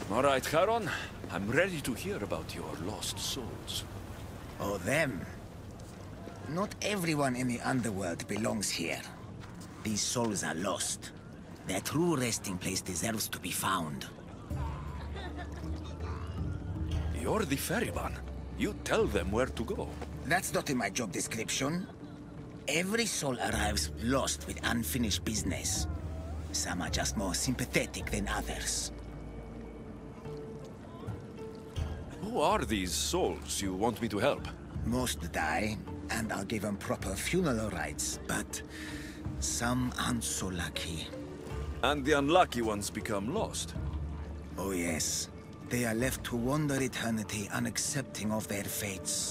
All right, Charon. I'm ready to hear about your lost souls. Oh, them. Not everyone in the underworld belongs here. These souls are lost. Their true resting place deserves to be found. You're the ferryman. You tell them where to go. That's not in my job description. Every soul arrives lost with unfinished business. Some are just more sympathetic than others. Who are these souls you want me to help? Most die, and I'll give them proper funeral rites, but some aren't so lucky. And the unlucky ones become lost. Oh yes. They are left to wander eternity unaccepting of their fates.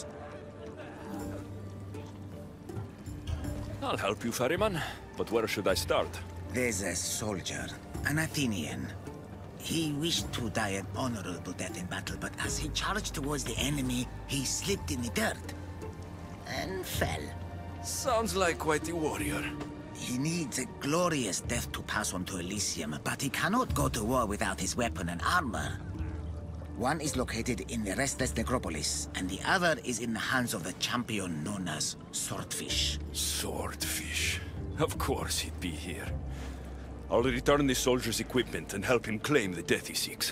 I'll help you, ferryman. But where should I start? There's a soldier, an Athenian. He wished to die an honorable death in battle, but as he charged towards the enemy, he slipped in the dirt and fell. Sounds like quite a warrior. He needs a glorious death to pass on to Elysium, but he cannot go to war without his weapon and armor. One is located in the restless necropolis, and the other is in the hands of the champion known as Swordfish. Swordfish. Of course he'd be here. I'll return the soldier's equipment and help him claim the death he seeks.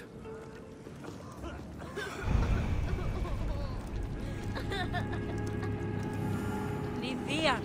Lydia!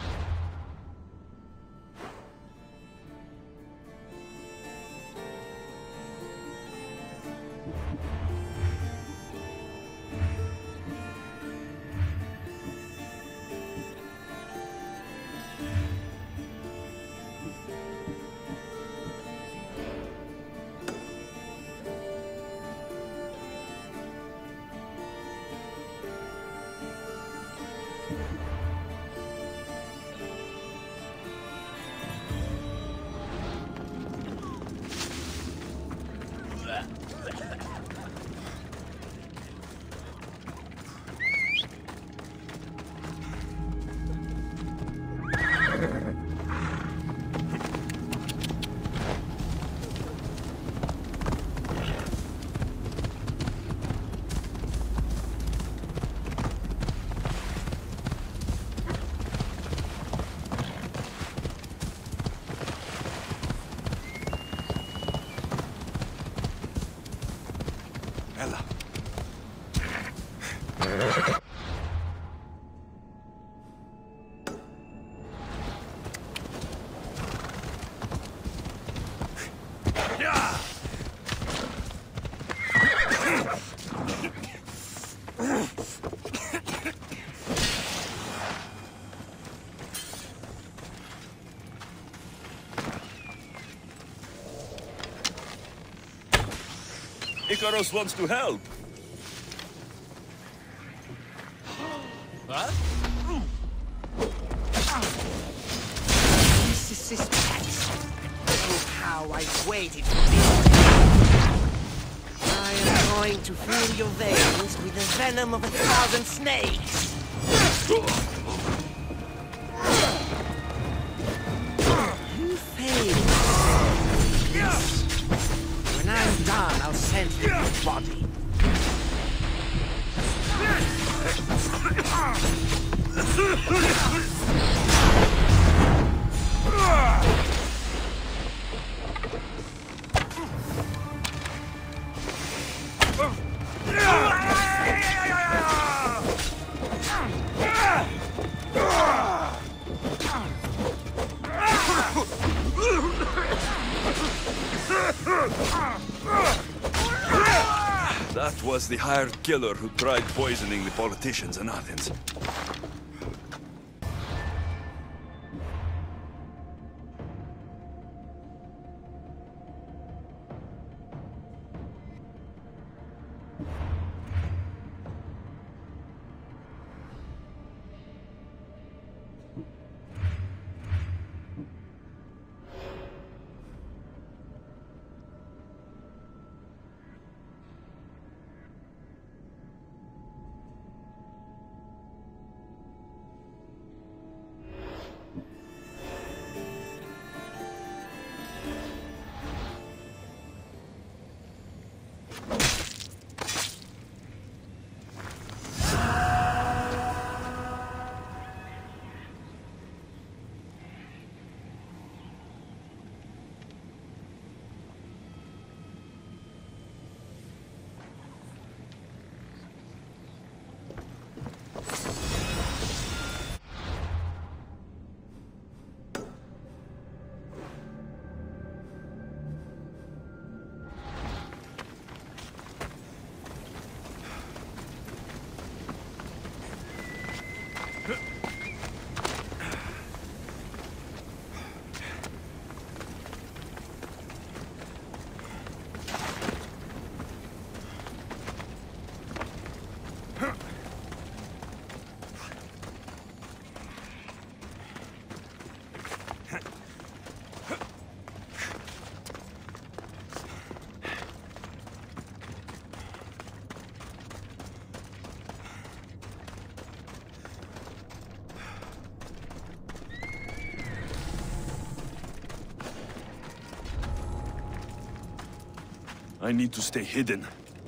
Icarus wants to help. What? This is Pax. Oh, how I've waited for this. I am going to fill your veins with the venom of 1,000 snakes. You failed. Yes. When I'm done, I'll send you your body. That was the hired killer who tried poisoning the politicians in Athens. I need to stay hidden.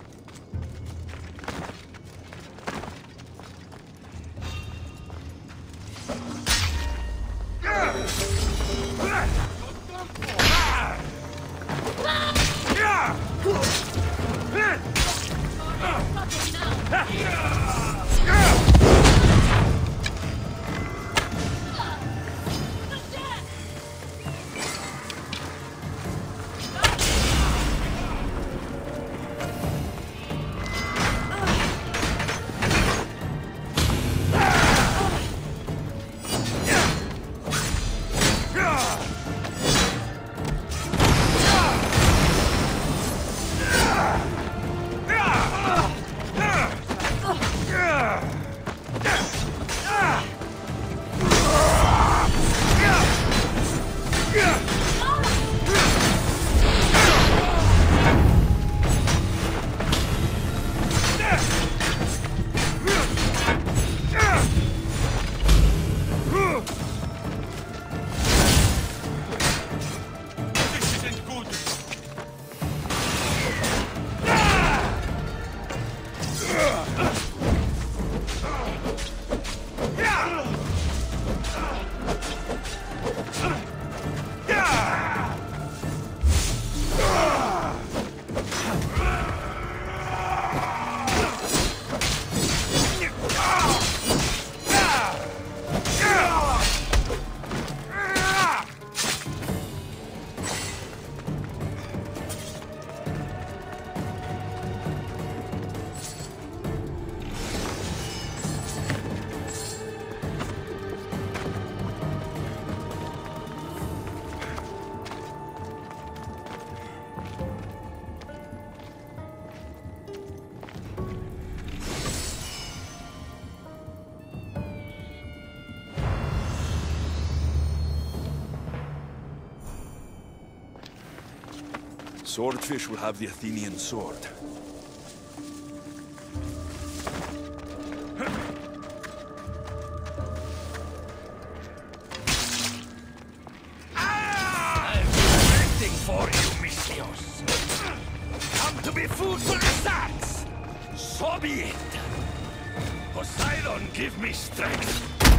Swordfish will have the Athenian sword. I'm waiting for you, Misthios. Come to be food for the sacks. So be it. Poseidon, give me strength.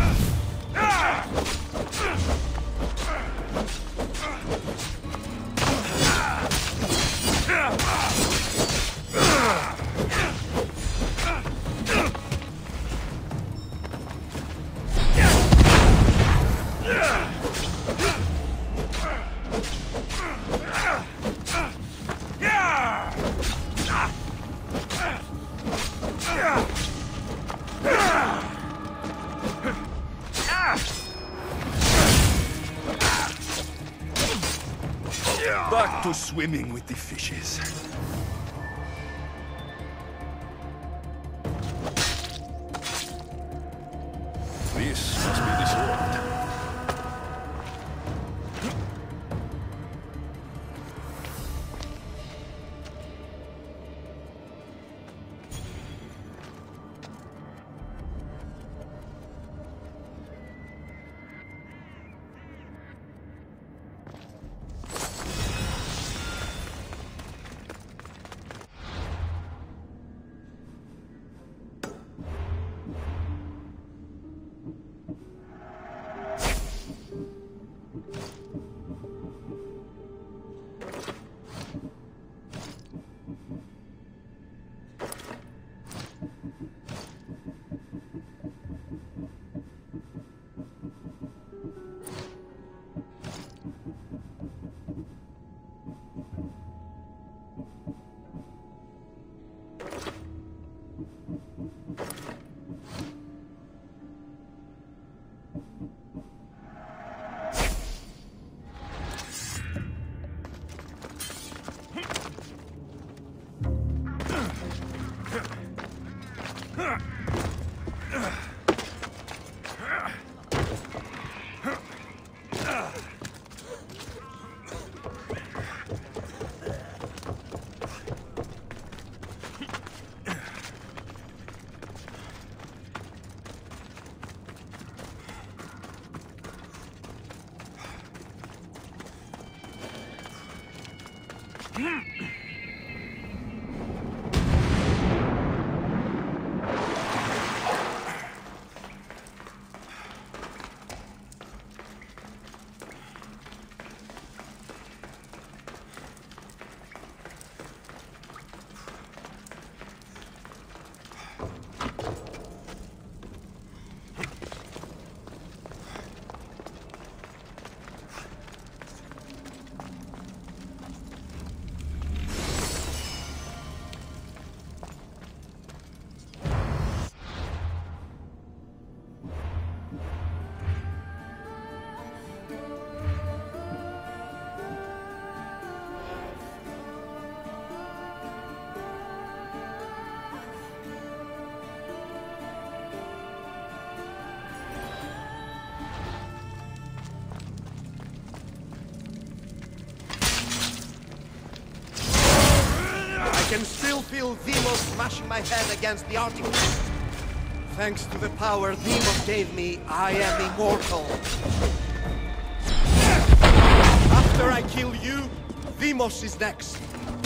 Back to swimming with the fishes. This must be the sword. can still feel Demos smashing my head against the artifact. Thanks to the power Demos gave me, I am immortal. After I kill you, Demos is next.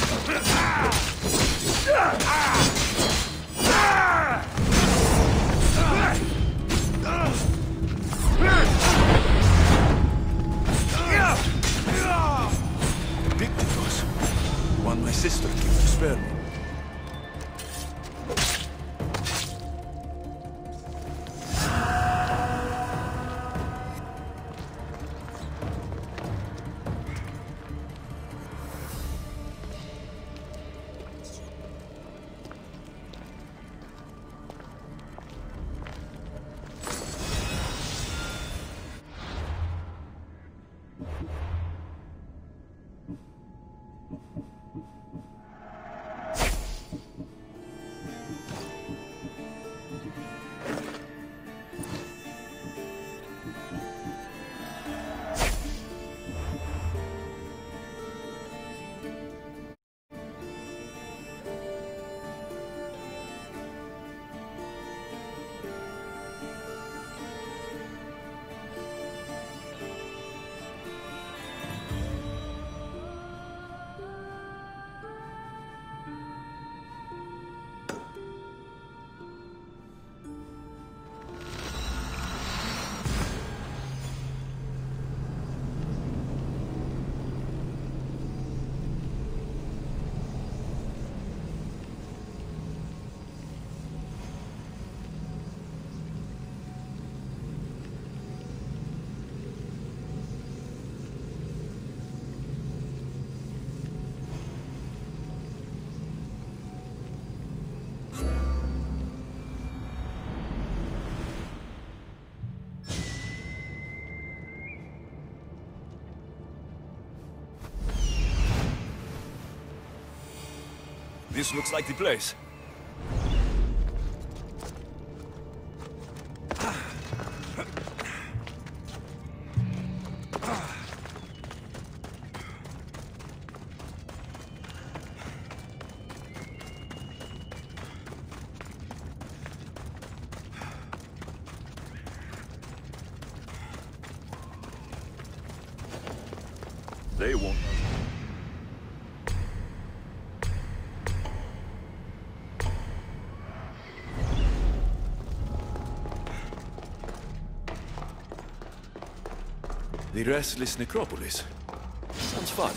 Picticus. One my sister gave to spare me. This looks like the place. They won't. The Restless Necropolis. Sounds fun.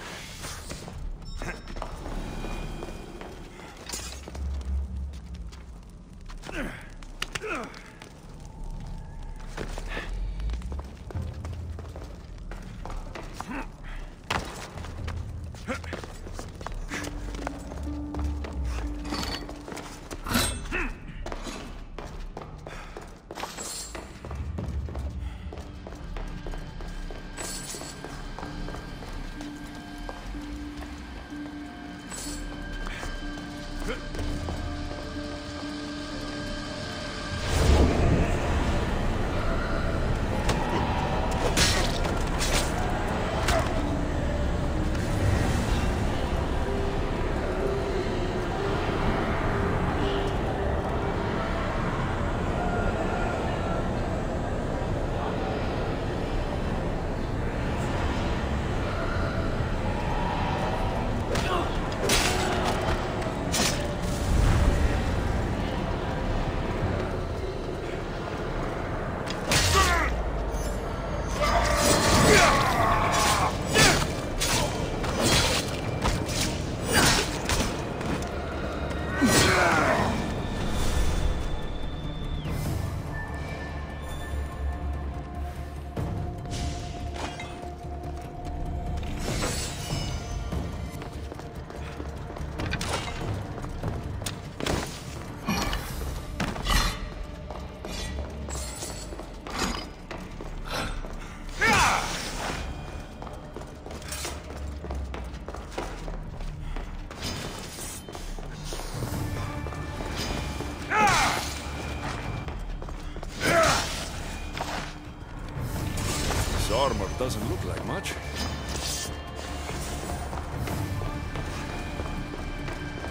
Armor doesn't look like much.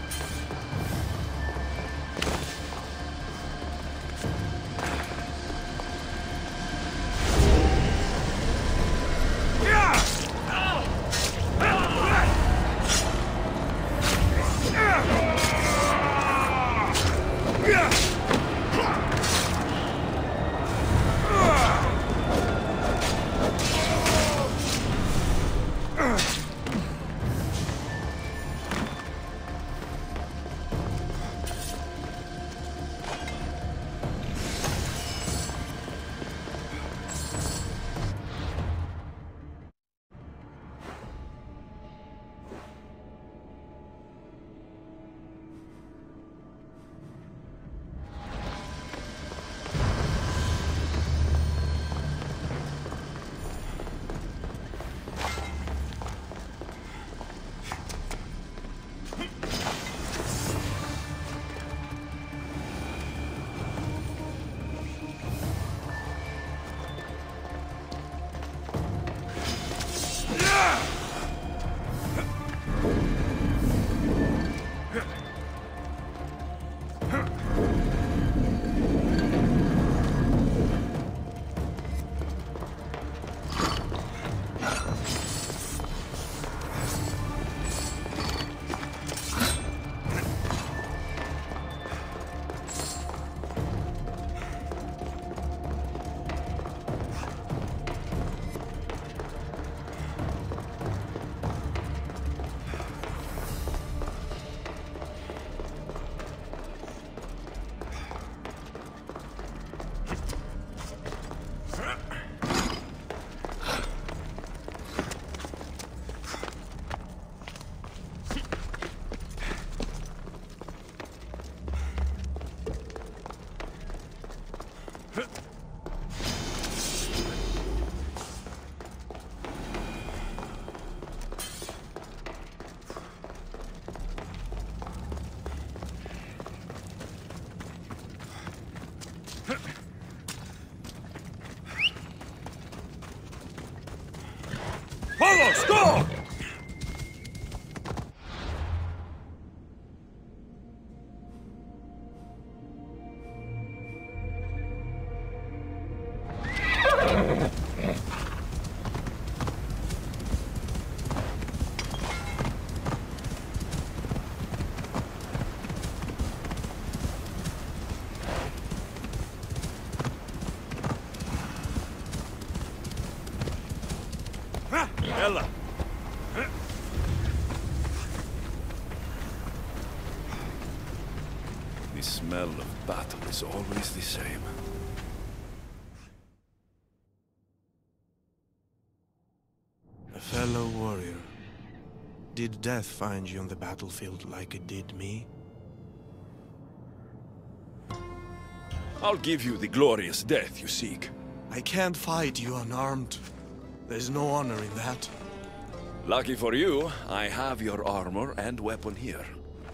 The smell of battle is always the same. A fellow warrior. Did death find you on the battlefield like it did me? I'll give you the glorious death you seek. I can't fight you unarmed. There's no honor in that. Lucky for you, I have your armor and weapon here.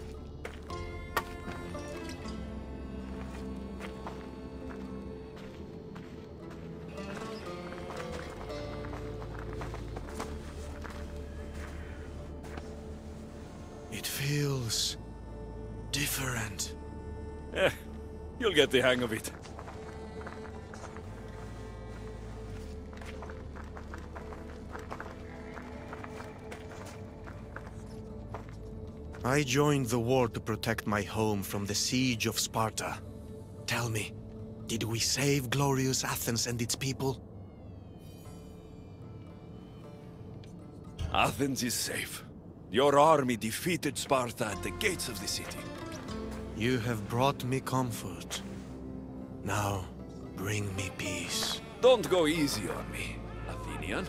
It feels different. You'll get the hang of it. I joined the war to protect my home from the siege of Sparta. Tell me, did we save glorious Athens and its people? Athens is safe. Your army defeated Sparta at the gates of the city. You have brought me comfort. Now, bring me peace. Don't go easy on me, Athenian.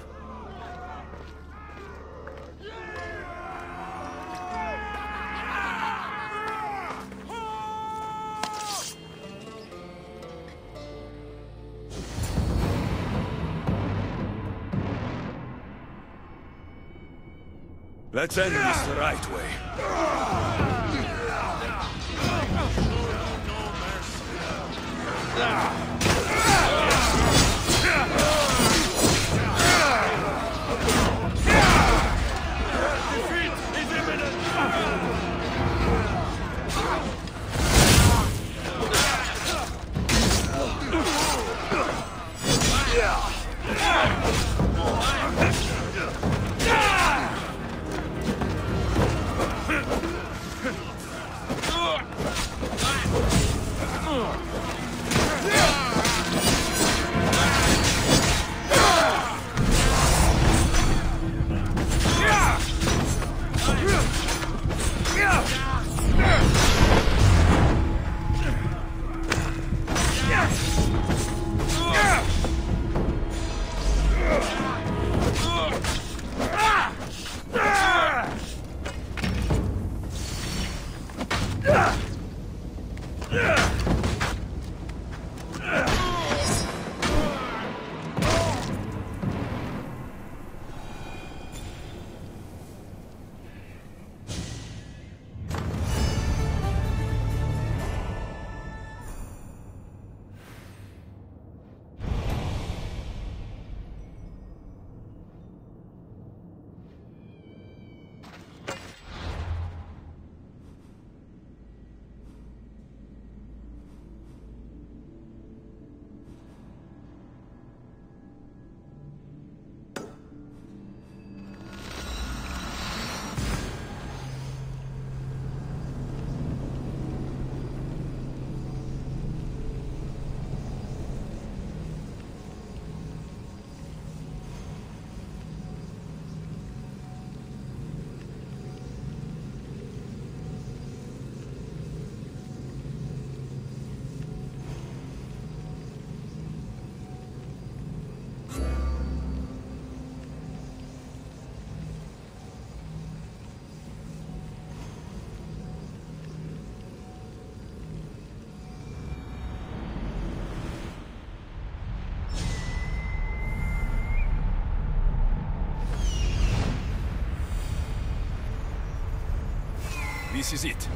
Let's end this the right way. This is it.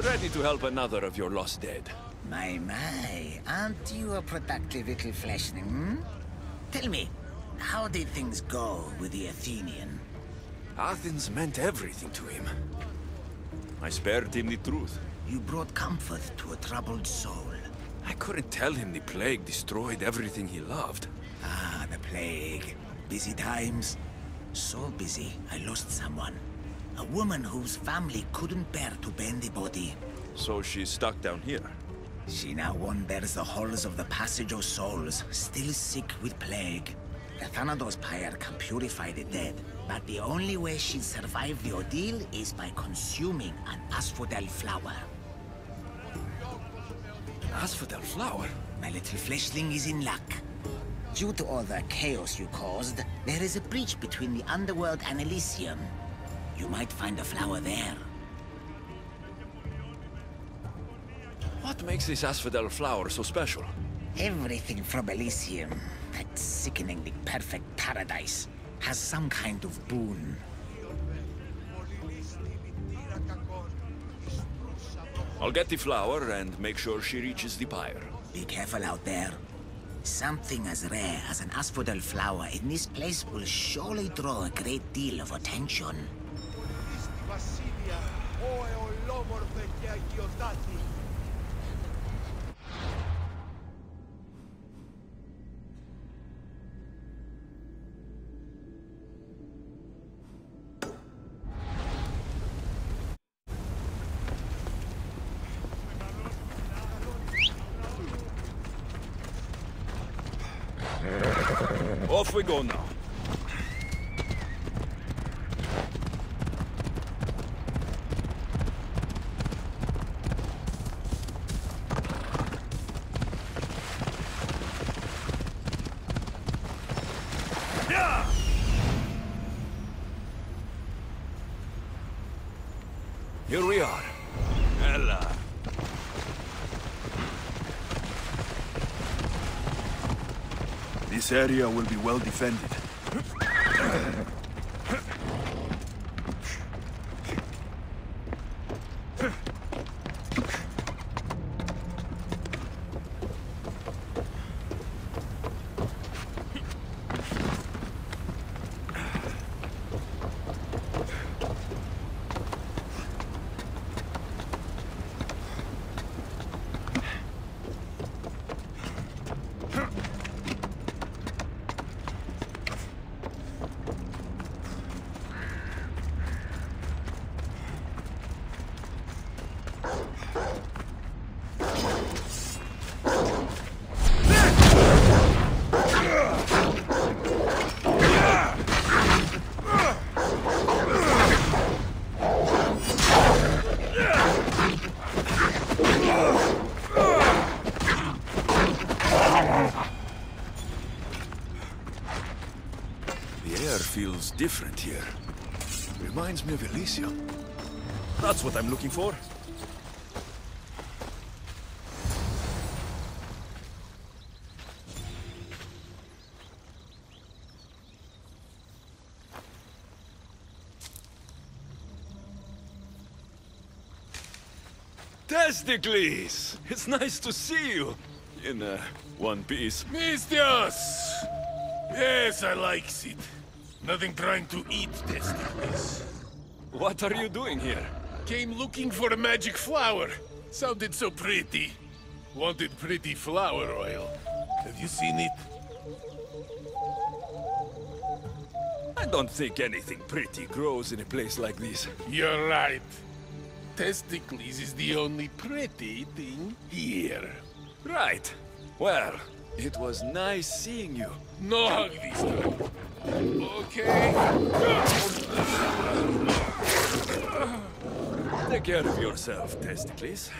ready to help another of your lost dead. My, aren't you a productive little fleshling, hmm? Tell me, how did things go with the Athenian? Athens meant everything to him. I spared him the truth. You brought comfort to a troubled soul. I couldn't tell him the plague destroyed everything he loved. Ah, the plague. Busy times. So busy, I lost someone. A woman whose family couldn't bear to bury the body. So she's stuck down here. She now wanders the halls of the Passage of Souls, still sick with plague. The Thanatos Pyre can purify the dead, but the only way she'll survive the ordeal is by consuming an asphodel flower. Asphodel flower? My little fleshling is in luck. Due to all the chaos you caused, there is a breach between the underworld and Elysium. You might find a flower there. What makes this asphodel flower so special? Everything from Elysium, that sickeningly perfect paradise, has some kind of boon. I'll get the flower and make sure she reaches the pyre. Be careful out there. Something as rare as an asphodel flower in this place will surely draw a great deal of attention. Off we go now. Here we are. Ella. This area will be well defended. Feels different here. Reminds me of Elysium. That's what I'm looking for. Testicles! It's nice to see you. In one piece. Misthios! Yes, I like it. Nothing trying to eat testicles. What are you doing here? Came looking for a magic flower. Sounded so pretty. Wanted pretty flower oil. Have you seen it? I don't think anything pretty grows in a place like this. You're right. Testicles is the only pretty thing here. Right. Well, it was nice seeing you. No hug this time. Okay. Take care of yourself, Testicles.